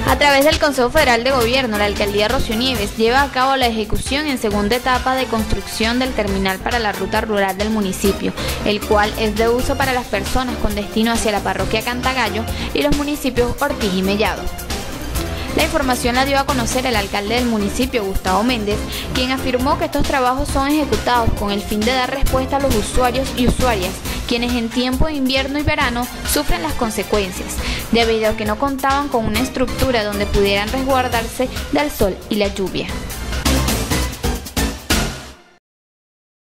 A través del Consejo Federal de Gobierno, la Alcaldía Rocío Nieves lleva a cabo la ejecución en segunda etapa de construcción del terminal para la ruta rural del municipio, el cual es de uso para las personas con destino hacia la parroquia Cantagallo y los municipios Ortiz y Mellado. La información la dio a conocer el alcalde del municipio, Gustavo Méndez, quien afirmó que estos trabajos son ejecutados con el fin de dar respuesta a los usuarios y usuarias, quienes en tiempo de invierno y verano sufren las consecuencias, debido a que no contaban con una estructura donde pudieran resguardarse del sol y la lluvia.